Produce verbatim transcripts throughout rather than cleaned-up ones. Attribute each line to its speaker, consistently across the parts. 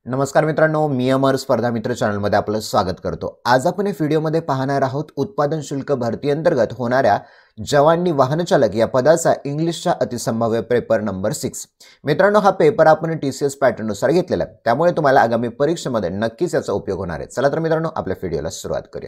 Speaker 1: नमस्कार मित्रांनो, मी अमर स्पर्धा मित्र चॅनलमध्ये आपलं स्वागत करतो। आज आपण या व्हिडिओमध्ये पाहणार आहोत उत्पादन शुल्क भरती अंतर्गत होणाऱ्या जवानी वाहन चालक या पदाचा इंग्लिशचा अतिसंभाव्य पेपर नंबर सिक्स। मित्रांनो, हा पेपर आपण टीसीएस पॅटर्न नुसार घेतलेला आहे, त्यामुळे तुम्हाला आगामी परीक्षेमध्ये नक्कीच याचा उपयोग होणार आहे। चला तर मित्रांनो, आपल्या व्हिडिओला सुरुवात करूया।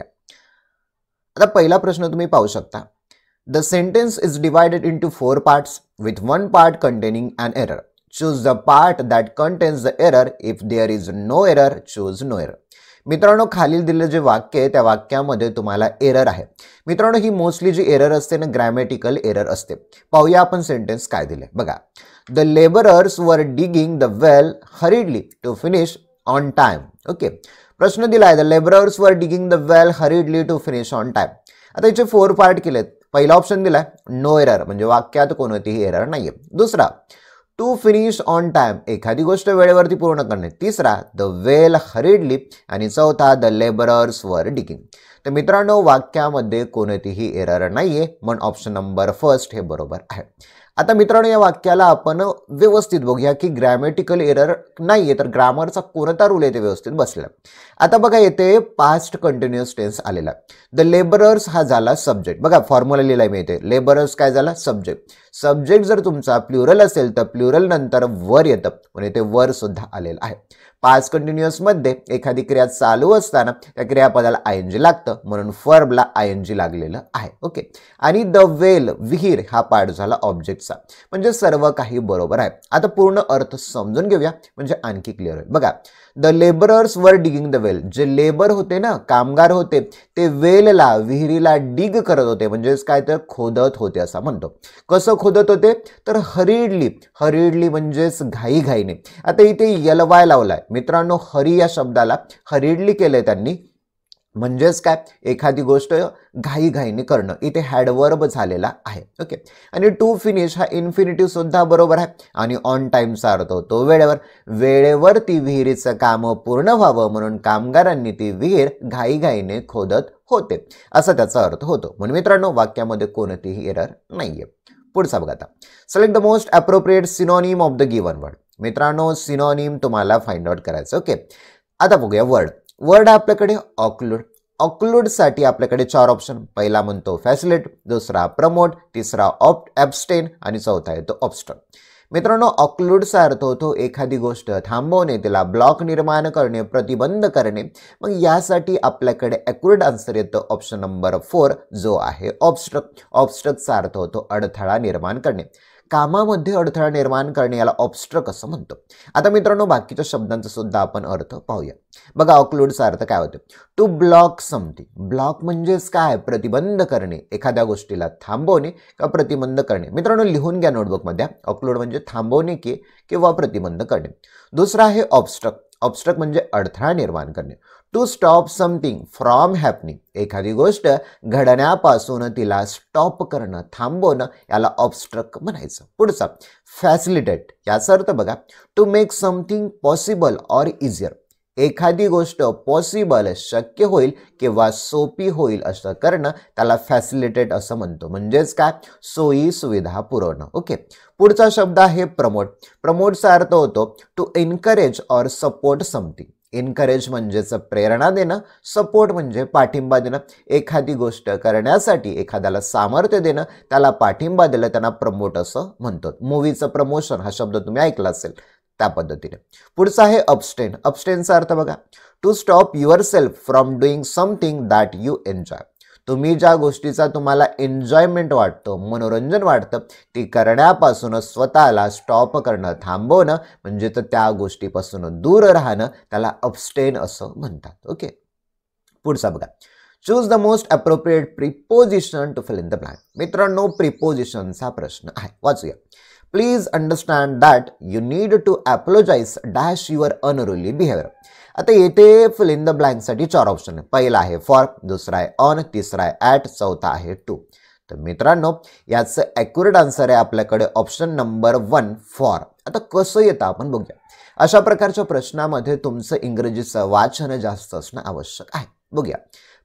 Speaker 1: आता पहिला प्रश्न तुम्ही पाहू शकता। The sentence is divided into four parts with one part containing an error. Choose the part that contains the error. If there is no error, choose no error. मित्रांनो, खालील दिलेले जे वाक्य आहे त्या वाक्यामध्ये तुम्हाला एरर आहे। मित्रांनो, ही मोस्टली जी एरर असते ना, ग्रॅमॅटिकल एरर असते। पाहूया आपण सेंटेन्स काय दिले बघा। The laborers were digging the well hurriedly to finish on time. Okay, प्रश्न दिला आहे the laborers were digging the well hurriedly to finish on time. आता याचे फोर पार्ट केलेत। पहिला ऑप्शन दिलाय नो एरर, म्हणजे वाक्यात कोणतीही एरर नाहीये। दुसरा टू फिनिश ऑन टाइम, एखादी गोष्ट वेळेवरती पूर्ण करणे। तिसरा द वेल हरिडली आणि चौथा द लेबरर्स वर डिगिंग। तर मित्रांनो, वाक्यामध्ये कोणतीही एरर नाहीये, म्हणून ऑप्शन नंबर फर्स्ट हे बरोबर आहे। आता मित्रांनो, या वाक्याला आपण व्यवस्थित बघूया की ग्रॅमॅटिकल एरर नाहीये, तर ग्रामरचा कोणता रूल आहे ते व्यवस्थित बसला। आता बघा, येथे पास्ट कंटिन्युअस टेन्स आलेला। द लेबरर्स हा झाला सब्जेक्ट। बघा, फॉर्म्युला लिहिलाय मी इथे, लेबरर्स काय झाला सब्जेक्ट। सब्जेक्ट जर तुमचा प्लुरल असेल तर प्लुरल नंतर वर येतं, म्हणजे ते वर सुद्धा आलेलं आहे। पास्ट कंटिन्युअस मध्ये एखादी क्रिया चालू असताना त्या क्रियापदाला आयएनजी लागतं, म्हणून फर्बला आयएनजी लागलेलं आहे। ओके, आणि द वेल विहीर हा पार्ट झाला ऑब्जेक्टचा, म्हणजे सर्व काही बरोबर आहे। आता पूर्ण अर्थ समजून घेऊया, म्हणजे आणखी क्लिअर होईल। बघा, the labourers were digging the well, जे लेबर होते ना, कामगार होते, ते वेलला विहिरीला डिग करत होते, म्हणजेच काय तर खोदत होते असं म्हणतो। कसं खोदत होते तर हरिडली, हरिडली म्हणजेच घाई घाईने। आता इथे यलवाय लावलाय मित्रांनो, हरी या शब्दाला हरिडली केलंय त्यांनी, म्हणजेच काय एखादी गोष्ट घाई घाईने करणं, इथे हॅडवर्ब झालेला आहे। ओके, आणि टू फिनिश हा इन्फिनिटिव्ह सुद्धा बरोबर आहे, आणि ऑन टाइमचा अर्थ होतो वेळेवर। वेळेवर ती विहिरीचं काम पूर्ण व्हावं म्हणून कामगारांनी ती विहीर घाई घाईने खोदत होते, असा त्याचा अर्थ होतो। म्हणून मित्रांनो, वाक्यामध्ये कोणतीही एरर नाहीये। पुढचा बघा आता, select the most appropriate synonym of the given word. मित्रांनो, सिनोनिम तुम्हाला फाइंड आउट करायचं। ओके, आता बघूया वर्ड। वर्ड आपल्याकडे ऑक्लूड। ऑक्लूड साठी आपल्याकडे चार ऑप्शन। पहिला म्हणतो फॅसिलिट, दुसरा प्रमोट, तिसरा ॲब्स्टेन आणि चौथा आहे तो ऑब्स्ट्रक्ट। मित्रांनो, ऑक्लूडचा अर्थ होतो एखादी गोष्ट थांबवणे, तिला ब्लॉक निर्माण करणे, प्रतिबंध करणे। मग यासाठी आपल्याकडे ॲक्युरेट आन्सर येतो ऑप्शन नंबर फोर, जो आहे ऑब्स्ट्रक्ट। ऑब्स्ट्रक्टचा अर्थ होतो अडथळा निर्माण करणे, कामामध्ये अडथळा निर्माण करणे, याला ऑब्स्ट्रक्ट असं म्हणतो। आता मित्रांनो, बाकीच्या शब्दांचा सुद्धा आपण अर्थ पाहूया। बघा, ऑक्लूडचा अर्थ काय होतो, टू ब्लॉक समथिंग। ब्लॉक म्हणजेच काय, प्रतिबंध करणे, एखाद्या गोष्टीला थांबवणे का प्रतिबंध करणे। मित्रांनो, लिहून घ्या नोटबुकमध्ये, ऑक्लूड म्हणजे थांबवणे की किंवा प्रतिबंध करणे। दुसरा आहे ऑब्स्ट्रक्ट। ऑब्स्ट्रक्ट म्हणजे अडथळा निर्माण करणे। To stop something from happening, एखादी गोष्ट घडण्यापासून तिला स्टॉप करणं, थांबवणं, याला ऑब्स्ट्रक्ट म्हणायचं। पुढचा फॅसिलिटेट, याचा अर्थ बघा, to make something possible or easier, एखादी गोष्ट पॉसिबल शक्य होईल किंवा सोपी होईल असं करणं, त्याला फॅसिलिटेट असं म्हणतो, म्हणजेच काय सोयी सुविधा पुरवणं। ओके, पुढचा शब्द आहे प्रमोट। प्रमोटचा अर्थ होतो to encourage or support something. Encourage म्हणजेच प्रेरणा देणं, सपोर्ट म्हणजे पाठिंबा देणं, एखादी गोष्ट करण्यासाठी एखाद्याला सामर्थ्य देणं, त्याला पाठिंबा दिलं, त्यांना प्रमोट असं म्हणतो। मूवीचं प्रमोशन हा शब्द तुम्ही ऐकला असेल त्या पद्धतीने। पुढचा आहे अब्स्टेन। अब्स्टेनचा अर्थ बघा, to stop yourself from doing something that you enjoy. तुम्ही ज्या गोष्टीचा तुम्हाला एन्जॉयमेंट वाटतो, मनोरंजन वाटतं, ती करण्यापासून स्वतःला स्टॉप करणं, थांबवणं, म्हणजे तर त्या गोष्टीपासून दूर राहणं, त्याला अब्स्टेन असं म्हणतात। ओके, पुढचा बघा, choose the most appropriate preposition to fill in the blank. मित्रांनो, प्रिपोजिशनचा प्रश्न आहे, वाचूया। Please understand that you need to apologise dash your unruly behaviour. आता येथे फिल इन द ब्लँक साठी चार ऑप्शन आहे। पहिला आहे फॉर, दुसरा आहे ऑन, तिसरा आहे ॲट, चौथा आहे टू। तर मित्रांनो, याचं ॲक्युरेट आन्सर आहे आपल्याकडे ऑप्शन नंबर वन, फॉर। आता कसं येतं आपण बघूया। अशा प्रकारच्या प्रश्नामध्ये तुमचं इंग्रजीचं वाचन जास्त असणं आवश्यक आहे। बघूया,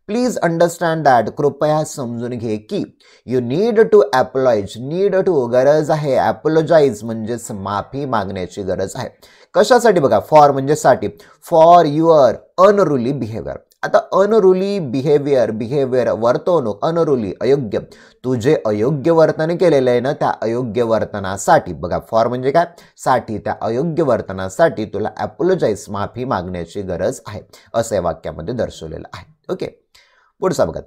Speaker 1: प्लीज अंडरस्टँड दॅट, कृपया समजून घे की you need to apologise, need to गरज आहे, ॲपॉलॉजाइज म्हणजेच माफी मागण्याची गरज आहे. कशासाठी बघा, फॉर म्हणजे साठी, फॉर युअर अनरुली बिहेवियर. आता अनरुली बिहेवियर, बिहेवियर वर्तवणूक, अनरुली अयोग्य, तू जे अयोग्य वर्तन केलेलं आहे ना त्या अयोग्य वर्तनासाठी, बघा फॉर म्हणजे काय, साठी, त्या अयोग्य वर्तनासाठी तुला ॲपॉलॉजाइज माफी मागण्याची गरज आहे असं या वाक्यामध्ये दर्शवलेलं आहे. ओके, पुढचा बघा आता,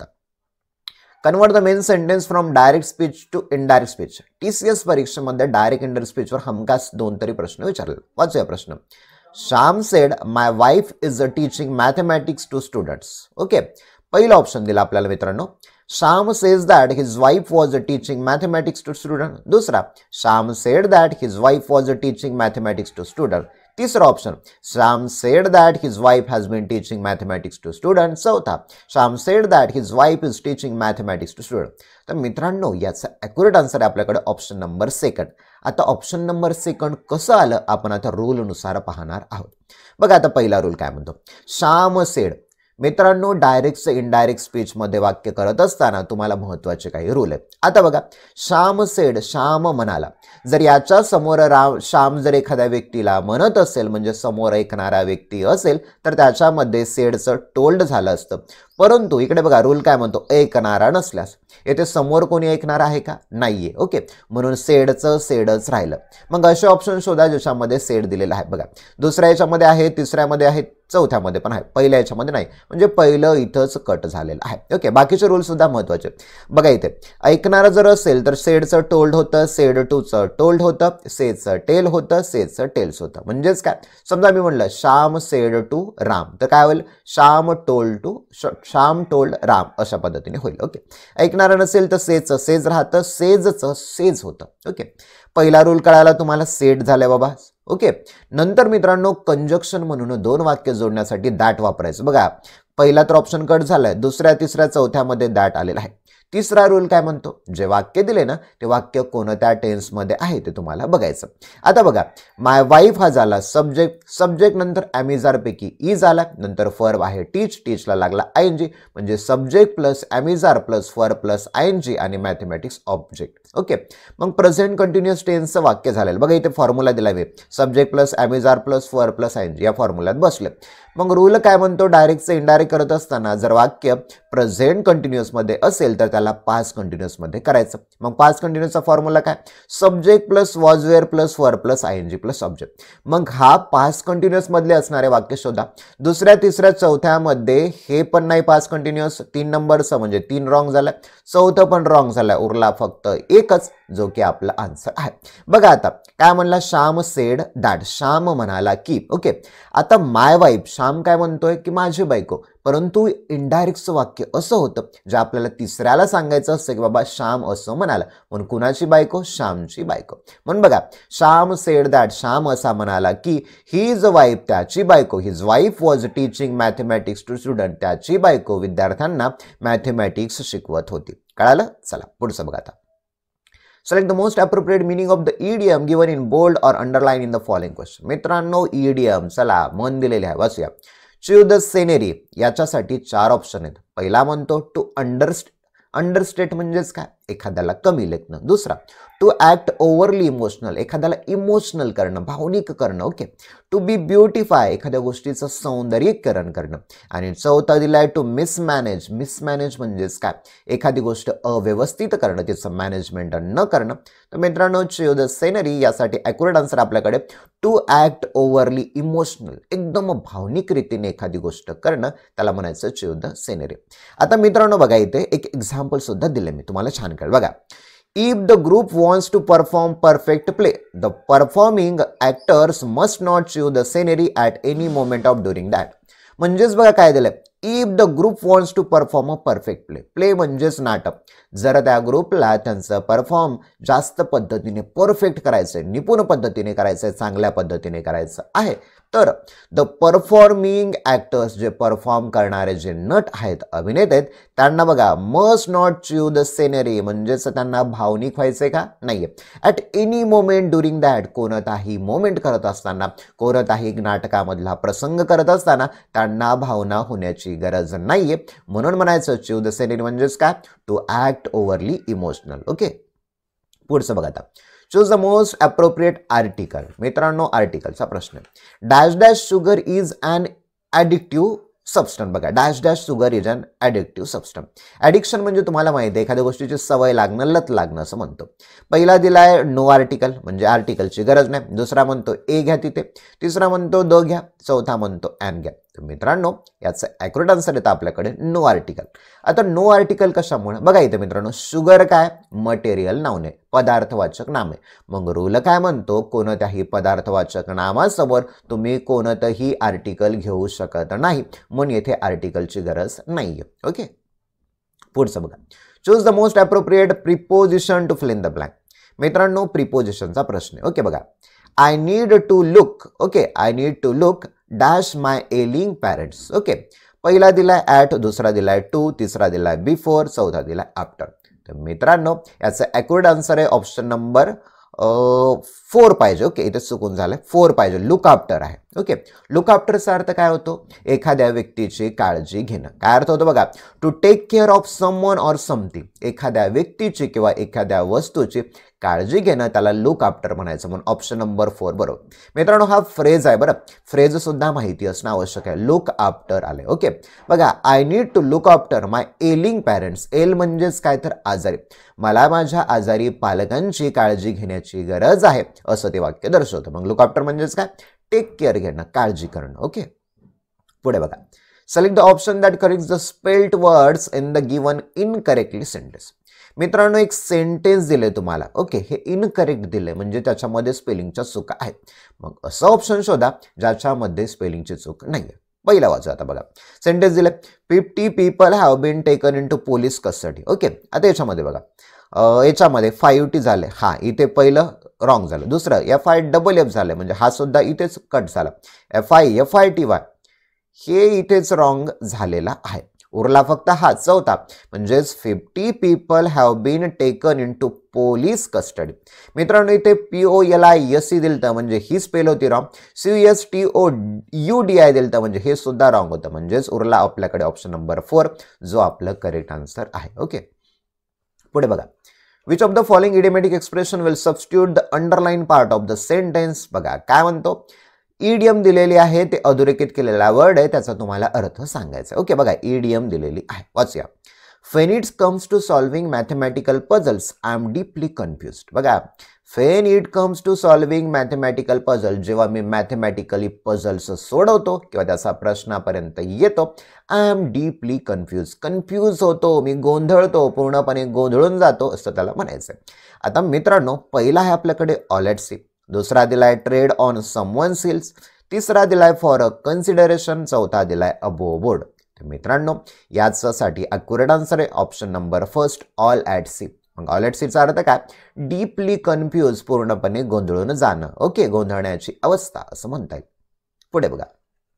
Speaker 1: convert the main sentence from direct speech to indirect speech. TCS परीक्षेमध्ये डायरेक्ट इनडायरेक्ट स्पीचवर हमखास दोन तरी प्रश्न विचारले. वाचूया प्रश्न. Shyam said my wife is a teaching mathematics to students. Okay, पहिला ऑप्शन दिला आपल्याला मित्रांनो, Shyam says that his wife was a teaching mathematics to student. दुसरा, Shyam said that his wife was a teaching mathematics to student. तिसरा option, Shyam said that his wife has been teaching mathematics to student. चौथा, Shyam said that his wife is teaching mathematics to student. तर मित्रांनो याचा accurate answer आहे आपल्याकडे option number second. आता option number second कसं आलं आपण आता रूलनुसार पाहणार आहोत. बघा आता पहिला रूल काय म्हणतो, श्याम सेड. मित्रांनो डायरेक्ट इनडायरेक्ट स्पीच मध्ये वाक्य करत असताना तुम्हाला महत्त्वाचे काही रूल आहेत. आता बघा, श्याम सेड, श्याम म्हणाला. जर याच्या समोर राम श्याम जर एखाद्या व्यक्तीला म्हणत असेल म्हणजे समोर ऐकणारा व्यक्ती असेल तर त्याच्यामध्ये सेडचं टोल्ड झालं असतं. परंतु इकडे बघा रूल काय म्हणतो, ऐकणारा नसल्यास. येथे समोर कोणी ऐकणार आहे का, नाहीये. ओके, म्हणून सेडचं सेडच राहिलं. मग असे ऑप्शन शोधा ज्याच्यामध्ये सेड दिलेला आहे. बघा दुसऱ्या याच्यामध्ये आहे, तिसऱ्यामध्ये आहे, चौथ्यामध्ये पण आहे, पहिल्या याच्यामध्ये नाही, म्हणजे पहिलं इथंच कट झालेलं आहे. ओके, बाकीचे रूल सुद्धा महत्त्वाचे. बघा इथे ऐकणारा जर असेल तर सेडचं टोल्ड होतं, सेड टूचं टोल्ड होतं, सेचं टेल होतं, सेचं टेल्स होतं. म्हणजेच काय, समजा मी म्हणलं श्याम सेड टू राम तर काय होईल, Shyam told to Shyam told Ram अशा पद्धतीने होईल. ओके, ऐकणारा नसेल तर सेचं सेज राहतं, सेजचं सेज होतं. ओके, पहिला रूल कळाला तुम्हाला, सेट झालाय बाबा. ओके, नंतर मित्रांनो कंजक्शन म्हणून दोन वाक्य जोडण्यासाठी दॅट वापरायचं. बघा पहिला तर ऑप्शन कट झालाय, दुसऱ्या तिसऱ्या चौथ्यामध्ये दॅट आलेला आहे. तिसरा रूल काय म्हणतो, जे वाक्य दिले ना ते वाक्य कोणत्या टेन्समध्ये आहे ते तुम्हाला बघायचं. आता बघा माय वाईफ हा झाला सब्जेक्ट, सब्जेक्ट नंतर ॲमिजार पैकी इज आला, नंतर फर आहे टीच, टीचला लागला आय एन जी, म्हणजे सब्जेक्ट प्लस ॲमिजार प्लस फर प्लस आय एन जी आणि मॅथमॅटिक्स ऑब्जेक्ट. ओके, मग प्रेझेंट कंटिन्युअस टेन्सचं वाक्य झालेलं. बघा इथे फॉर्म्युला दिला आहे, सब्जेक्ट प्लस ॲमिजार प्लस फर प्लस आय एन जी या फॉर्म्युल्यात बसले. मग रूल काय म्हणतो, डायरेक्टचं इनडायरेक्ट करत असताना जर वाक्य प्रेझेंट कंटिन्युअसमध्ये असेल तर त्याला पास्ट कंटिन्युअसमध्ये करायचं. मग पास्ट कंटिन्युअसचा फॉर्म्युला काय, subject plus was were plus verb plus I N G plus object. मग हा पास्ट कंटिन्युअसमधले असणारे वाक्य शोधा. दुसऱ्या तिसऱ्या चौथ्यामध्ये हे पण नाही पास्ट कंटिन्युअस, तीन नंबरचं म्हणजे तीन रॉंग झालं, चौथं पण रॉंग झालं, उरला फक्त एकच जो की आपला आन्सर आहे. बघा आता काय म्हणला, श्याम सेड दॅट, श्याम म्हणाला की. ओके, आता माय वाईफ, श्याम काय म्हणतोय की माझी बायको, परंतु इनडायरेक्टचं वाक्य असं होतं जे आपल्याला तिसऱ्याला सांगायचं असतं की बाबा श्याम असं म्हणाला, म्हणून कुणाची बायको, श्यामची बायको. म्हणून बघा श्याम सेड दॅट, श्याम असा म्हणाला की हिज वाईफ, त्याची बायको, his wife was teaching mathematics to student, त्याची बायको विद्यार्थ्यांना मॅथमॅटिक्स शिकवत होती. कळालं? चला पुढचं बघा आता. Select the most appropriate meaning of the idiom given in bold or underline in the following question. मित्रांनो idiom चला मन दिलेले आहे, वाचूया. Choose the scenery, याच्यासाठी चार ऑप्शन आहेत. पहिला म्हणतो टू अंडरस्ट अंडरस्टेट म्हणजेच काय, एखाद्याला कमी लेखणं. दुसरा टू ॲक्ट ओव्हरली इमोशनल, एखाद्याला इमोशनल करणं, भावनिक करणं. ओके, टू बी ब्युटिफाय, एखाद्या गोष्टीचं सौंदर्यीकरण करणं. आणि चौथा दिलाय टू मिसमॅनेज, मिसमॅनेज म्हणजेच काय, एखादी गोष्ट अव्यवस्थित करणं, तिचं मॅनेजमेंट न करणं. तर मित्रांनो चूज द सिनरी यासाठी ॲक्युरेट आन्सर आपल्याकडे टू ॲक्ट ओव्हरली इमोशनल, एकदम भावनिक रीतीने एखादी गोष्ट करणं त्याला म्हणायचं चूज द सिनरी. आता मित्रांनो बघा इथे एक एक्झाम्पल सुद्धा दिले मी तुम्हाला, छान कळेल बघा. If the group wants to perform perfect play, the performing actors must not choose the scenery at any moment of during that. म्हणजेच बघा काय दिलंय, if the group wants to perform a perfect play, play म्हणजेच नाटक. जर त्या ग्रुपला त्यांचं परफॉर्म जास्त पद्धतीने परफेक्ट करायचंय, निपुण पद्धतीने करायचंय, चांगल्या पद्धतीने करायचं आहे, तर द परफॉर्मिंग ॲक्टर्स जे परफॉर्म करणारे जे नट आहेत, अभिनेते आहेत, त्यांना बघा must not chew the scenery, म्हणजेच त्यांना भावनिक व्हायचे का नाहीये. At any moment during that, कोणताही मोमेंट करत असताना, कोणताही नाटकामधला प्रसंग करत असताना त्यांना भावना होण्याची गरज नाहीये. म्हणून म्हणायचं च्यू द सिनरी म्हणजेच काय, to act overly emotional. Okay, पुढचं बघा आता. Choose the most appropriate article. मित्रांनो, आर्टिकलचा प्रश्न आहे. Dash dash sugar is an addictive substance. बघा, dash dash sugar is an addictive substance. Addiction म्हणजे तुम्हाला माहिती आहे एखाद्या गोष्टीची सवय लागणं, लत लागणं असं म्हणतो. पहिला दिलाय नो आर्टिकल, म्हणजे आर्टिकलची गरज नाही. दुसरा म्हणतो ए घ्या तिथे, तिसरा म्हणतो द घ्या, चौथा म्हणतो ॲन घ्या. तर मित्रांनो, याचं ॲक्युरेट आन्सर येतं आपल्याकडे नो आर्टिकल. आता नो आर्टिकल कशामुळे बघा इथे मित्रांनो, शुगर काय मटेरियल नाउन आहे, पदार्थवाचक नाम आहे. मग रूल काय म्हणतो, कोणत्याही पदार्थवाचक नामासमोर तुम्ही कोणतंही आर्टिकल घेऊ शकत नाही, म्हणून येथे आर्टिकलची गरज नाहीये. ओके, पुढचं बघा. Choose the most appropriate preposition to fill in the blank. मित्रांनो, प्रिपोजिशनचा प्रश्न आहे. ओके बघा, I need to look. Okay, I need to look dash my ailing parents. Okay, पहिला दिलाय ॲट, दुसरा दिलाय टू, तिसरा दिलाय बिफोर, चौथा दिलाय आफ्टर. तर मित्रांनो, याचं ॲक्युरेट आन्सर आहे ऑप्शन नंबर फोर पाहिजे. ओके, इथे चुकून झालंय, फोर पाहिजे. लुक आफ्टर आहे. ओके, लुक आफ्टरचा अर्थ काय होतो, एखाद्या व्यक्तीची काळजी घेणं. काय अर्थ होतो बघा, to take care of someone or something, एखाद्या व्यक्तीची किंवा एखाद्या वस्तूची काळजी घेणं, त्याला लुक आफ्टर म्हणायचं. म्हणून ऑप्शन नंबर फोर बरोबर. मित्रांनो, हा फ्रेज आहे बरं, फ्रेज सुद्धा माहिती असणं आवश्यक आहे. लुक आफ्टर आले. ओके बघा, I need to look after my ailing parents. Ail म्हणजेच काय तर आजारी, मला माझ्या आजारी पालकांची काळजी घेण्याची गरज आहे असं ते वाक्य दर्शवतं. मग लुक आफ्टर म्हणजेच काय, टेक केअर घेणं, काळजी करणं. ओके, पुढे बघा. Select the option that corrects the spelled words in the given incorrectly sentence. मित्रांनो, एक सेंटेन्स दिले तुम्हाला. ओके, हे इनकरेक्ट दिले म्हणजे त्याच्यामध्ये स्पेलिंगच्या चुका आहेत. मग असं ऑप्शन शोधा ज्याच्यामध्ये स्पेलिंगची चूक नाही आहे. पहिला वाचा आता बघा, सेंटेन्स दिले fifty people have been taken into police custody. Okay, आता याच्यामध्ये बघा, याच्यामध्ये फाईव्ह टी झाले, हा इथे पहिलं रॉंग झालं. दुसरं एफ आय डबल एफ झालं, म्हणजे हा सुद्धा इथेच कट झाला. F I F I T Y हे इथेच रॉंग झालेला आहे. उरला फक्त हा चौथा, म्हणजेच fifty people have been taken into police custody. मित्रांनो, इथे P O L I S C दिलं म्हणजे ही स्पेल होती wrong. C S T O U D I दिलं म्हणजे हे सुद्धा रॉंग होतं. म्हणजेच उरला आपल्याकडे ऑप्शन नंबर फोर, जो आपलं करेक्ट आन्सर आहे. ओके, पुढे बघा. Which of the following idiomatic expression will substitute the underline part of the sentence. बघा काय म्हणतो, ईडीएम दिलेली आहे, ते अधोरेखित केलेला वर्ड आहे, त्याचा तुम्हाला अर्थ सांगायचा. ओके बघा, ईडीएम दिलेली आहे, वाचूया. When it comes to solving mathematical puzzles, I am deeply confused. बघा, when it comes to solving mathematical puzzle, जेव्हा मी mathematically puzzles सोडवतो किंवा त्याचा प्रश्नापर्यंत येतो, I am deeply confused. Confuse होतो, मी गोंधळतो, पूर्णपणे गोंधळून जातो असं त्याला म्हणायचं. आता मित्रांनो, पहिला आहे आपल्याकडे ऑल ॲट सी, दुसरा दिलाय ट्रेड ऑन समवन सील्स, तिसरा दिलाय फॉर अ कन्सिडरेशन, चौथा दिलाय अबोव बोर्ड. तर मित्रांनो, याच्यासाठी अक्युरेट आन्सर आहे option number first, all at sea. मग ऑल ॲट सीचा अर्थ काय, डीपली कन्फ्यूज, पूर्णपणे गोंधळून जाणं. ओके, गोंधळण्याची अवस्था असं म्हणता येईल. पुढे बघा.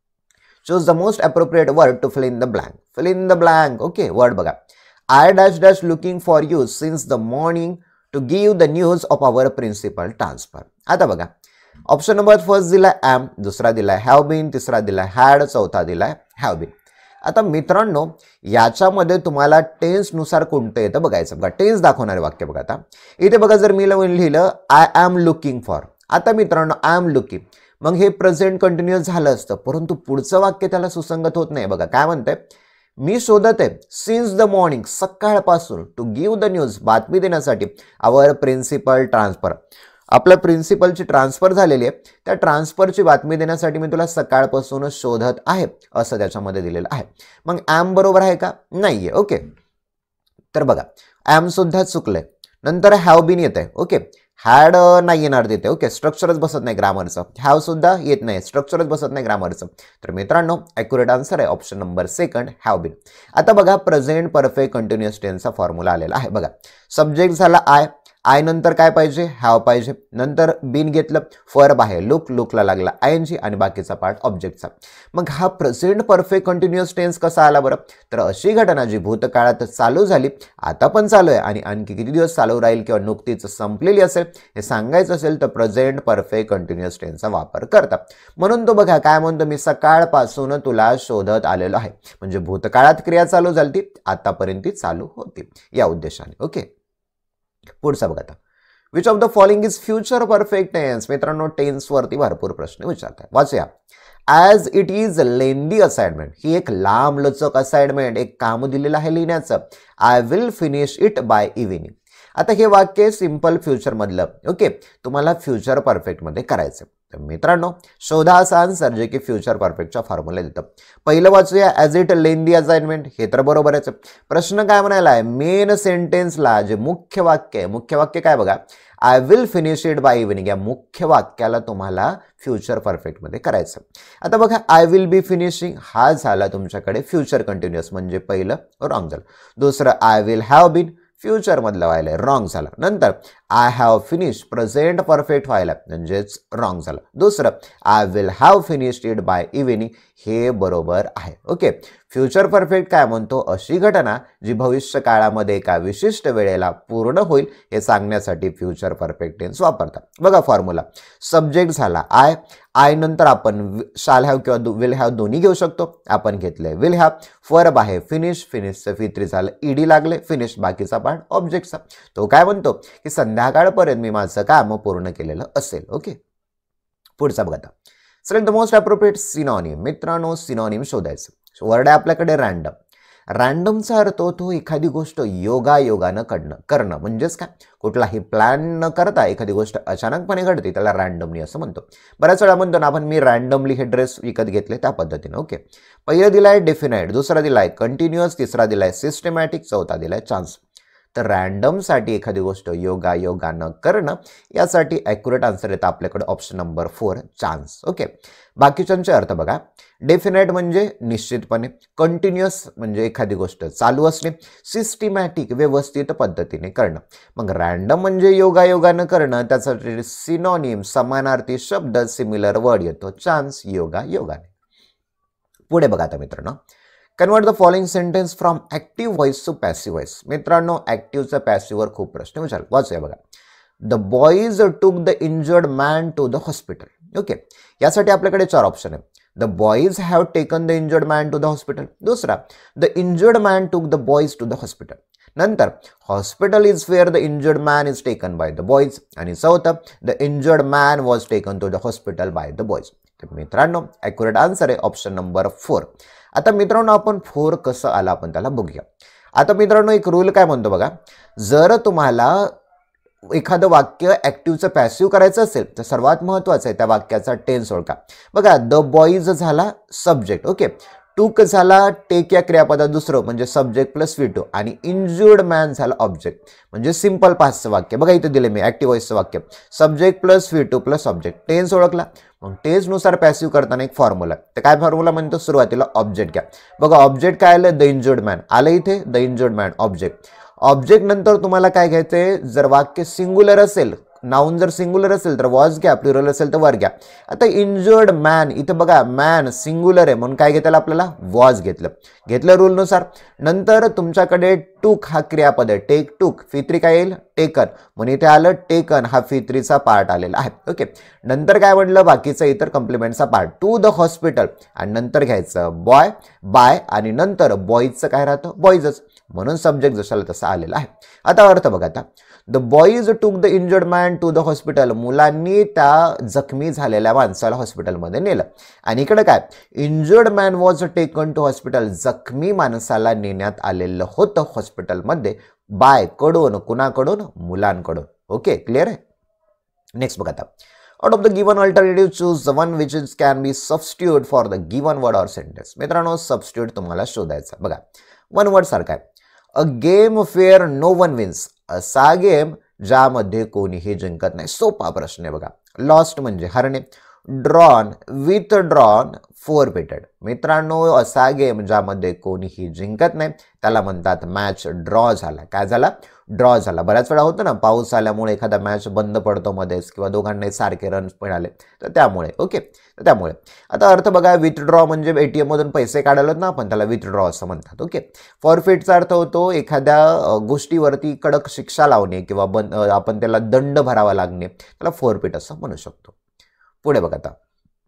Speaker 1: Choose the most appropriate word to fill in the blank. Fill in the blank. Okay, word बघा. I dash dash looking for you since the morning to give the news of our principal transfer. आता बघा, option number first दिलाय am, दुसरा दिलाय have bin, तिसरा दिलाय had, चौथा दिलाय हॅव बीन. आता मित्रांनो, याच्यामध्ये तुम्हाला टेन्स नुसार कोणतं येतं बघायचं. बघा, टेन्स दाखवणारे वाक्य बघा. आता इथे बघा, जर मी लिहिलं आय ॲम लुकिंग फॉर, आता मित्रांनो आय ॲम लुकिंग, मग हे प्रेझेंट कंटिन्युअस झालं असतं, परंतु पुढचं वाक्य त्याला सुसंगत होत नाही. बघा काय म्हणतंय, मी शोधत आहे सिन्स द मॉर्निंग, सकाळपासून, टू गिव्ह द न्यूज, बातमी देण्यासाठी, आवर प्रिन्सिपल ट्रान्सफर, आपल्या प्रिन्सिपलची ट्रान्सफर झालेली आहे, त्या ट्रान्सफरची बातमी देण्यासाठी मी तुला सकाळपासूनच शोधत आहे असं त्याच्यामध्ये दिलेलं आहे. मग ॲम बरोबर आहे का, नाहीये. ओके, तर बघा ॲम सुद्धा चुकलंय. नंतर हॅव बीन येत आहे. ओके, हॅड नाही येणार तिथे. ओके, स्ट्रक्चरच बसत नाही ग्रामरचं. हॅव सुद्धा येत नाही, स्ट्रक्चरच बसत नाही ग्रामरचं. तर मित्रांनो, ॲक्युरेट आन्सर आहे option number second, have been. आता बघा, प्रेझेंट परफेक्ट कंटिन्युअस टेन्सचा फॉर्म्युला आलेला आहे. बघा, सब्जेक्ट झाला आय, आय नंतर काय पाहिजे, हॅव पाहिजे. नंतर बीन घेतलं, फर्ब आहे, लुक, लुकला लागला आयएनजी आणि बाकीचा पार्ट ऑब्जेक्टचा. मग हा प्रेझेंट परफेक्ट कंटिन्युअस टेन्स कसा आला बरं? तर अशी घटना जी भूतकाळात चालू झाली, आता पण चालू आहे आणि आणखी किती दिवस चालू राहील किंवा नुकतीच संपलेली असेल हे सांगायचं असेल तर प्रेझेंट परफेक्ट कंटिन्युअस टेन्सचा वापर करतात. म्हणून तो बघा काय म्हणतो, मी सकाळपासून तुला शोधत आलेलो आहे. म्हणजे भूतकाळात क्रिया चालू झाली, आतापर्यंत ती चालू होती या उद्देशाने. ओके, पुढचा बघा आता, which of the following is future perfect tense. मित्रांनो टेन्स वरती भरपूर प्रश्न विचारतात, वाचूया. As it is lengthy assignment, ही एक लांब लचक असाइनमेंट, एक काम दिलेलं आहे लिहिण्याचं. I will finish it by evening. आता हे वाक्य सिंपल फ्युचर मधलं, ओके, तुम्हाला फ्युचर परफेक्ट मध्ये करायचं. तर मित्रांनो शोधा असा आन्सर जे की फ्युचर परफेक्टच्या फॉर्म्युला देतं. पहिलं वाचूया, ॲज इट लेंदी असाइनमेंट, हे तर बरोबरच. प्रश्न काय म्हणायला आहे, मेन सेंटेन्सला जे मुख्य वाक्य आहे, मुख्य वाक्य काय बघा, I will finish it by evening, या मुख्य वाक्याला तुम्हाला फ्युचर परफेक्ट मध्ये करायचं. आता बघा आय विल बी फिनिशिंग हा झाला तुमच्याकडे फ्युचर कंटिन्युअस, म्हणजे पहिलं रॉंग झालं. दुसरं I will have been future मधलं व्हायला रॉंग झालं. नंतर I have finish present perfect व्हायला म्हणजेच रॉंग झालं. दुसरं I will have finished it by evening, हे बरोबर आहे. ओके, फ्युचर परफेक्ट काय म्हणतो, अशी घटना जी भविष्य काळामध्ये एका विशिष्ट वेळेला पूर्ण होईल हे सांगण्यासाठी फ्युचर परफेक्ट टेन्स वापरतात. बघा फॉर्म्युला, सब्जेक्ट झाला आय, आय नंतर आपण शाल हॅव किंवा विल हॅव दोन्ही घेऊ शकतो. आपण घेतलंय विल हॅव, फर्ब आहे फिनिश, फिनिशचं फित्री झालं, ईडी लागले, फिनिश बाकीचा पार्ट ऑब्जेक्टचा. तो काय म्हणतो की संध्याकाळपर्यंत मी माझं काम पूर्ण केलेलं असेल. ओके, पुढचा बघा आता, select the most appropriate synonym. मित्रांनो सिनॉनिम शोधायचं. वर्ड आहे आपल्याकडे रँडम. रँडमचा अर्थ होतो एखादी गोष्ट योगायोगानं कडणं करणं, म्हणजेच काय, कुठलाही प्लॅन न करता एखादी गोष्ट अचानकपणे घडते त्याला रँडमली असं म्हणतो. बऱ्याच वेळा म्हणतो ना आपण, मी रँडमली हे ड्रेस विकत घेतले, त्या पद्धतीने. ओके, पहिला दिलाय डेफिनाइट, दुसरा दिलाय कंटिन्युअस, तिसरा दिलाय सिस्टमॅटिक, चौथा दिलाय चान्स. तर रँडमसाठी एखादी गोष्ट योगायोगानं करणं, यासाठी ॲक्युरेट आन्सर येतं आपल्याकडे option number four chance. Okay, बाकीच्यांचे अर्थ बघा, डेफिनेट म्हणजे निश्चितपणे, कंटिन्युअस म्हणजे एखादी गोष्ट चालू असणे, सिस्टमॅटिक व्यवस्थित पद्धतीने करणं. मग रँडम म्हणजे योगायोगानं करणं, त्यासाठी सिनॉनिम समानार्थी शब्द सिमिलर वर्ड येतो चान्स, योगायोगाने. पुढे बघा आता मित्रांनो, convert the following sentence from active voice to passive voice. मित्रांनो ॲक्टिव्हचा पॅसिव्हवर खूप प्रश्न विचार, वाचूया बघा. The boys took the injured man to the hospital. Okay, यासाठी आपल्याकडे चार ऑप्शन आहे. The boys have taken the injured man to the hospital. दुसरा, the injured man took the boys to the hospital. नंतर hospital is where the injured man is taken by the boys. आणि चौथं, the injured man was taken to the hospital by the boys. तर मित्रांनो accurate answer आहे option number four. आता मित्रांनो आपण four कसं आला आपण त्याला बघूया. आता मित्रांनो एक रूल काय म्हणतो बघा, जर तुम्हाला एखादं वाक्य ॲक्टिव्हचं पॅसिव्ह करायचं असेल तर सर्वात महत्त्वाचं आहे त्या वाक्याचा टेन्स ओळखा. बघा द बॉईज झाला सब्जेक्ट, ओके, टूक झाला टेक या क्रियापदात दुसरं म्हणजे सब्जेक्ट प्लस व्ही टू, आणि इंज्युर्ड मॅन झाला ऑब्जेक्ट म्हणजे सिंपल पाचचं वाक्य. बघा इथे दिले मी ॲक्टिव्ह व्हॉइसचं वाक्य, subject plus V two plus object, tense ओळखला. मग टेन्सनुसार पॅसिव्ह करताना एक फॉर्म्युला, तर काय फॉर्म्युला म्हणतो, सुरुवातीला ऑब्जेक्ट घ्या. बघा ऑब्जेक्ट काय आलं, द इंज्युर्ड मॅन आलं इथे, the injured man object. Object नंतर तुम्हाला काय घ्यायचंय, जर वाक्य सिंग्युलर असेल, नाउन जर सिंग्युलर असेल तर वॉज घ्या, प्लुरल असेल तर वर घ्या. आता इंजर्ड मॅन इथं बघा मॅन सिंग्युलर आहे म्हणून काय घेतलं आपल्याला, वॉज घेतलं घेतलं रूलनुसार. नंतर तुमच्याकडे टूक हा क्रियापद आहे, टेक टूक, फित्री काय येईल, टेकन, म्हणून इथे आलं टेकन हा फित्रीचा पार्ट आलेला आहे. ओके, नंतर काय म्हटलं, बाकीचा इतर कम्प्लिमेंटचा पार्ट, टू द हॉस्पिटल, आणि नंतर घ्यायचं बॉय बाय, आणि नंतर बॉईजचं काय राहतं, बॉईजच, म्हणून सब्जेक्ट जशाला तसा आलेला आहे. आता अर्थ बघा, आता the boys took the injured man to the hospital, मुलांनी त्या जखमी झालेल्या माणसाला हॉस्पिटलमध्ये नेलं. आणि इकडे काय, injured man was taken to hospital, जखमी माणसाला नेण्यात आलेलं होतं हॉस्पिटलमध्ये, बाय कडून, कुणाकडून, मुलांकडून. ओके, क्लिअर आहे. नेक्स्ट बघा, आता out of the given alternative choose the one which is can be substitute for the given word or sentence. मित्रांनो सबस्टिट्यूट तुम्हाला शोधायचा. बघा वन वर्ड सारखा आहे, a game fair no one wins, असा गेम ज्यामध्ये कोणीही जिंकत नाही. सोपा प्रश्न आहे बघा. लॉस्ट म्हणजे हरणे, ड्रॉन, विथड्रॉन, फोरफिटेड. मित्रांनो, असा गेम ज्यामध्ये कोणीही जिंकत नाही त्याला म्हणतात मॅच ड्रॉ झाला. काय झाला? ड्रॉ झाला. बऱ्याच वेळा होतं ना, पाऊस आल्यामुळे एखादा मॅच बंद पडतो मध्येच किंवा दोघांनाही सारखे रन्स मिळाले तर त्यामुळे. ओके, तर त्यामुळे आता अर्थ बघा, विथड्रॉ म्हणजे एटीएम मधून पैसे काढायला ना आपण त्याला विथड्रॉ असं म्हणतात. ओके, फॉरफिटचा अर्थ होतो एखाद्या गोष्टीवरती कडक शिक्षा लावणे किंवा बंद आपण त्याला दंड भरावा लागणे, त्याला फॉरफिट असं म्हणू शकतो. पुढे बघा आता,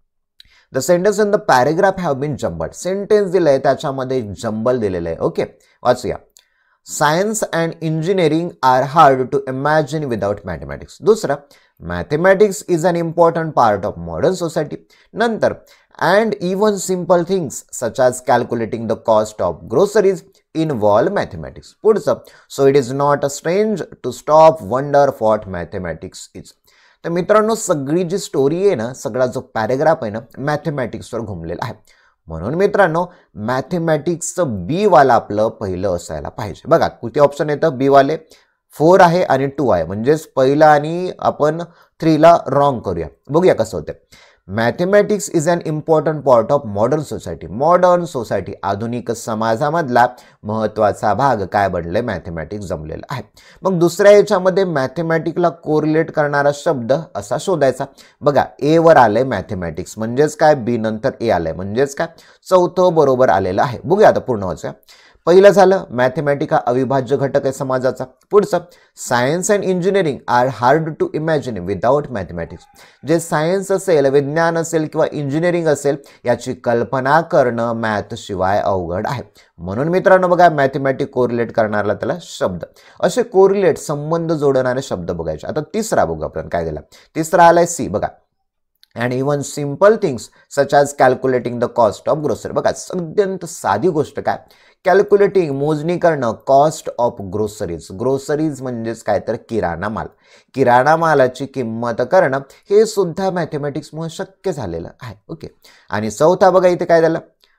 Speaker 1: the sentence in the paragraph have been jumbled. Sentence दिलंय त्याच्यामध्ये जंबल दिलेलं आहे. ओके, वाचूया. Science and engineering are hard to imagine without mathematics. दुसरं, mathematics is an important part of modern society. नंतर, and even simple things such as calculating the cost of groceries involve mathematics. पुढचं, so it is not a strange to stop wonder what mathematics is. तर मित्रांनो, सगळी जी story आहे ना, सगळा जो paragraph आहे ना, मॅथमॅटिक्सवर घुमलेला आहे. म्हणून मित्रांनो, मॅथमॅटिक्सचं बी वाला आपलं पहिलं असायला पाहिजे. बघा किती ऑप्शन येतं बी वाले, फोर आहे आणि टू आहे, म्हणजेच पहिला आणि आपण थ्रीला रॉंग करूया. बघूया कसं होतं. Mathematics is an important part of modern society. Modern society, आधुनिक समाजामधला महत्त्वाचा भाग काय बनले? मॅथमॅटिक्स जमलेला आहे. मग दुसऱ्या याच्यामध्ये मॅथमॅटिकला कोरिलेट करणारा शब्द असा शोधायचा. बघा, ए वर आलंय मॅथमॅटिक्स म्हणजेच काय, बी नंतर ए आलंय म्हणजेच काय, चौथं बरोबर आलेलं आहे. बघूया आता पूर्ण वाचूया. पहिलं झालं, मॅथमॅटिक हा अविभाज्य घटक आहे समाजाचा. पुढचं, science and engineering are hard to imagine without mathematics. जे सायन्स असेल, विज्ञान असेल किंवा इंजिनिअरिंग असेल, याची कल्पना करणं मॅथ शिवाय अवघड आहे. म्हणून मित्रांनो बघा, मॅथमॅटिक कोरिलेट करणारा त्याला शब्द, असे कोरिलेट संबंध जोडणारे शब्द बघायचे. आता तिसरा बघू आपण काय दिला. तिसरा आलाय सी. बघा, and even simple things such as calculating the cost of grocery. बघा, अत्यंत साधी गोष्ट काय, कॅल्क्युलेटिंग, मोजणी करणं, कॉस्ट ऑफ ग्रोसरीज. ग्रोसरीज म्हणजेच काय तर किराणा माल. किराणा मालाची किंमत करणं हे सुद्धा मॅथमॅटिक्समुळे शक्य झालेलं आहे. ओके, आणि चौथा बघा इथे काय झालं.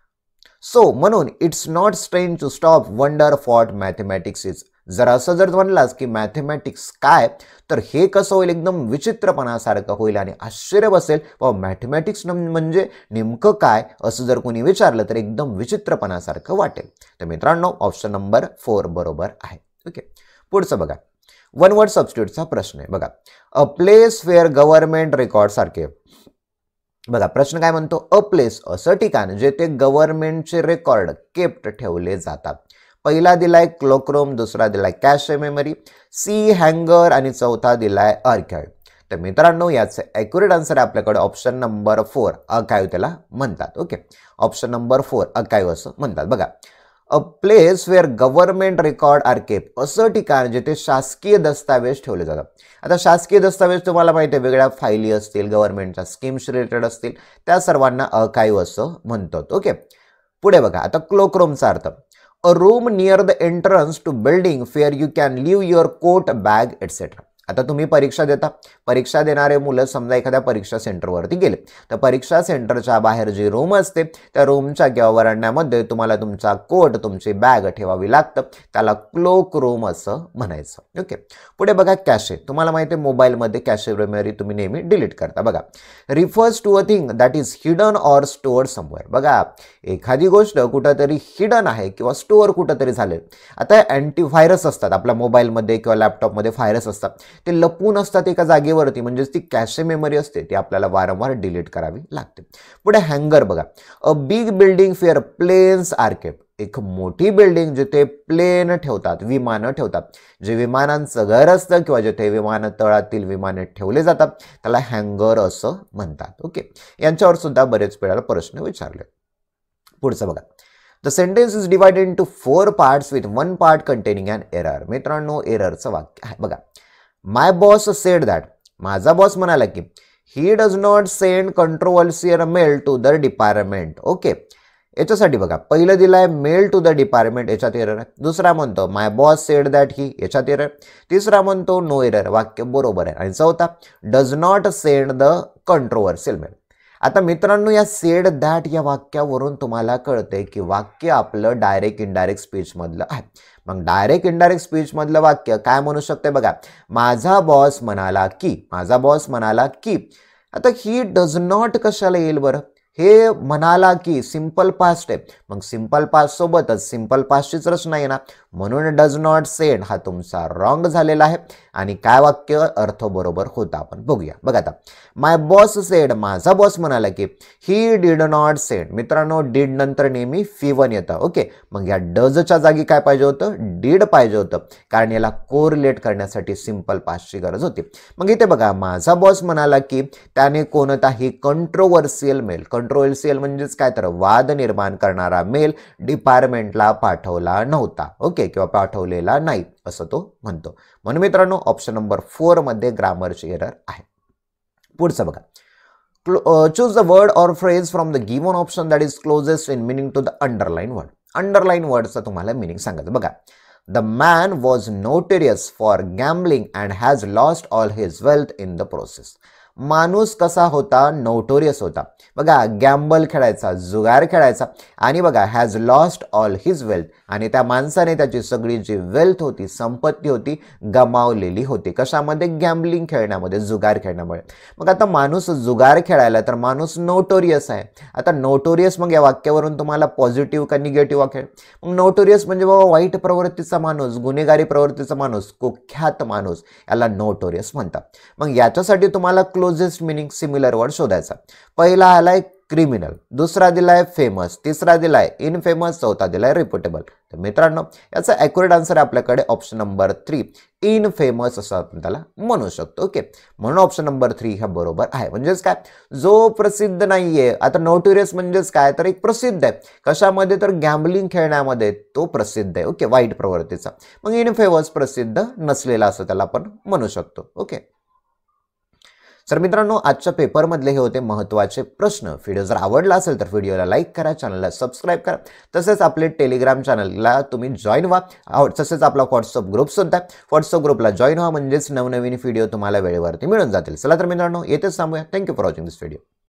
Speaker 1: सो म्हणून it's not strange to stop wonder what mathematics is. जर असं जर म्हणलास की मॅथमॅटिक्स काय, तर हे कसं होईल, एकदम विचित्रपणासारखं होईल आणि आश्चर्य बसेल, व मॅथमॅटिक्स म्हणजे नेमकं काय असं जर कोणी विचारलं तर एकदम विचित्रपणासारखं वाटेल. तर मित्रांनो, ऑप्शन नंबर फोर बरोबर आहे. ओके, पुढचं बघा, वन वर्ड सबस्टिट्यूटचा प्रश्न आहे. बघा, a place where government record सारखे. बघा प्रश्न काय म्हणतो, अ प्लेस असं ठिकाण जेथे गव्हर्नमेंटचे रेकॉर्ड केप्ट ठेवले जातात. पहिला दिलाय क्लोकरूम, दुसरा दिलाय कॅशे मेमरी, सी हँगर आणि चौथा दिलाय आर्काइव्ह. तर मित्रांनो, याचे ॲक्युरेट आन्सर आहे आपल्याकडे ऑप्शन नंबर फोर, आर्काइव्ह त्याला म्हणतात. Okay, option number four archive असं म्हणतात. बघा, a place where government record are kept, असं ठिकाण जिथे शासकीय दस्तावेज ठेवले जातात. आता शासकीय दस्तावेज तुम्हाला माहिती आहे, वेगळ्या फायली असतील, गव्हर्नमेंटच्या स्कीम्स रिलेटेड असतील, त्या सर्वांना आर्काइव्ह असं म्हणतात. ओके, पुढे बघा, आता क्लोकरूमचा अर्थ, a room near the entrance to building where you can leave your coat, bag, et cetera. आता तुम्ही परीक्षा देता, परीक्षा देणारे मुलं समजा एखाद्या परीक्षा सेंटरवरती गेले, तर परीक्षा सेंटरच्या बाहेर जी रूम असते त्या रूमच्या किंवा वरांड्यामध्ये तुम्हाला तुमचा कोट, तुमची बॅग ठेवावी लागतं, त्याला क्लोक रूम असं म्हणायचं. ओके, पुढे बघा कॅशे. तुम्हाला माहिती आहे मोबाईलमध्ये कॅशे मेमरी तुम्ही नेहमी डिलीट करता. बघा, refers to a thing that is hidden or store somewhere. बघा, एखादी गोष्ट कुठंतरी हिडन आहे किंवा स्टोअर कुठंतरी झाले. आता अँटीव्हायरस असतात आपल्या मोबाईलमध्ये किंवा लॅपटॉपमध्ये, व्हायरस असतात, ते लपून असतात एका जागेवरती, म्हणजेच ती कॅशे मेमरी असते, ती आपल्याला वारंवार डिलीट करावी लागते. पुढे हँगर बघा, a big building where planes are kept. एक मोठी बिल्डिंग जिथे प्लेन ठेवतात, विमानं ठेवतात, जे विमानांचं घर असतं किंवा जिथे विमानतळातील विमाने ठेवले जातात त्याला हँगर असं म्हणतात. ओके, यांच्यावर सुद्धा बरेच वेळेला प्रश्न विचारले. पुढचं बघा, the sentence is divided into four parts with one part containing an error. मित्रांनो, एररचं वाक्य आहे. बघा, माय बॉस सेड दॅट. माझा बॉस म्हणाला की he does not send controversial mail to the department. Okay, याच्यासाठी बघा, पहिलं दिलाय मेल टू द डिपार्टमेंट, याच्यात एरर आहे. दुसरा म्हणतो my boss said that he, याच्यात एरर. तिसरा म्हणतो नो एरर, वाक्य बरोबर आहे. आणि चौथा, does not send the controversial mail. आता मित्रांनो, या सेड दॅट या वाक्यावरून तुम्हाला कळते की वाक्य आपलं डायरेक्ट इनडायरेक्ट स्पीच मधलं आहे. मग डायरेक्ट इनडायरेक्ट स्पीच मधलं वाक्य काय म्हणू शकते? बघा, माझा बॉस म्हणाला की, माझा बॉस म्हणाला की आता ही डज नॉट कशाला येईल बरं? हे म्हणाला की सिंपल पास्ट आहे, मग सिंपल पास्ट सोबतच सिंपल पास्टचीच रचना आहे ना, म्हणून डज नॉट सेंड हा तुमचा रॉंग झालेला आहे. आणि काय वाक्य अर्थ बरोबर होता आपण बघूया. बघा आता, माय बॉस सेड, माझा बॉस म्हणाला की ही डिड नॉट सेंड. मित्रांनो, डीड नंतर नेहमी फी वन येतं. ओके, मग या डजच्या जागी काय पाहिजे होतं? डीड पाहिजे होतं, कारण याला कोरिलेट करण्यासाठी सिंपल पास्टची गरज होती. मग इथे बघा, माझा बॉस म्हणाला की त्याने कोणताही कंट्रोवर्सियल मेल, कंट्रोवर्सियल म्हणजेच काय तर वाद निर्माण करणारा मेल डिपार्टमेंटला पाठवला नव्हता. ओके, किंवा पाठवलेला नाही असं तो म्हणतो. म्हणून मित्रांनो, ऑप्शन नंबर फोर मध्ये ग्रामरची एरर आहे. पुढचं बघा, choose the word or phrase from the given option that is closest in meaning to the underline word. Underline वर्डचा तुम्हाला मिनिंग सांगायचं. बघा, the man was notorious for gambling and has lost all his wealth in the process. माणूस कसा होता? Notorious होता. बघा, gamble खेळायचा, जुगार खेळायचा, आणि बघा has lost all his wealth, आणि त्या माणसाने त्याची सगळी जी वेल्थ होती, संपत्ती होती, गमावलेली होती. कशामध्ये? गॅम्बलिंग खेळण्यामध्ये, जुगार खेळण्यामुळे. मग आता माणूस जुगार खेळायला तर माणूस नोटोरियस आहे. आता नोटोरियस, मग या वाक्यावरून तुम्हाला पॉझिटिव्ह का निगेटिव्ह वाक्य? मग नोटोरियस म्हणजे बाबा वाईट प्रवृत्तीचा माणूस, गुन्हेगारी प्रवृत्तीचा माणूस, कुख्यात माणूस, याला नोटोरियस म्हणतात. मग याच्यासाठी तुम्हाला क्लोजेस्ट मिनिंग सिमिलर वर्ड शोधायचा. पहिला आलाय क्रिमिनल, दुसरा दिलाय फेमस, तिसरा दिलाय इनफेमस, चौथा दिलाय रिपोर्टेबल. तर मित्रांनो, याचा ॲक्युरेट आन्सर आपल्याकडे ऑप्शन नंबर थ्री, इनफेमस असं आपण त्याला म्हणू शकतो. ओके, म्हणून ऑप्शन नंबर थ्री हा बरोबर आहे. म्हणजेच काय? जो प्रसिद्ध नाहीये. आता नोटोरियस म्हणजेच काय? तर एक प्रसिद्ध आहे. कशामध्ये? तर गॅम्बलिंग खेळण्यामध्ये तो प्रसिद्ध आहे. ओके, वाईट प्रवृत्तीचा. मग इनफेमस प्रसिद्ध नसलेला असं त्याला आपण म्हणू शकतो. ओके, तर मित्रांनो, आजच्या पेपरमधले हे होते महत्त्वाचे प्रश्न. व्हिडिओ जर आवडला असेल तर व्हिडिओला लाईक करा, चॅनलला सबस्क्राईब करा, तसेच आपले टेलिग्राम चॅनलला तुम्ही जॉईन व्हा. तसेच आपला व्हॉट्सअप ग्रुप सुद्धा आहे. व्हॉट्सअप ग्रुपला जॉईन व्हा, म्हणजेच नवनवीन व्हिडिओ तुम्हाला वेळेवरती मिळून जातील. चला तर मित्रांनो, येथेच थांबूया. Thank you for watching this video.